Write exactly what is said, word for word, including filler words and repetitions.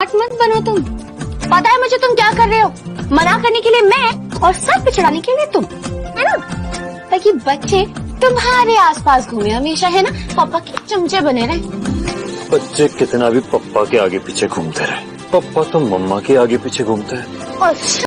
Smart मत बनो तुम। पता है मुझे तुम क्या कर रहे हो? मना करने के लिए मैं और सर पे चढ़ाने के लिए तुम, है ना? ताकि बच्चे तुम्हारे आसपास घूमे हमेशा, है ना? पापा के चमचे बने रहे। बच्चे कितना भी पप्पा के आगे पीछे घूमते रहे, पप्पा तो मम्मा के आगे पीछे घूमते हैं। अच्छा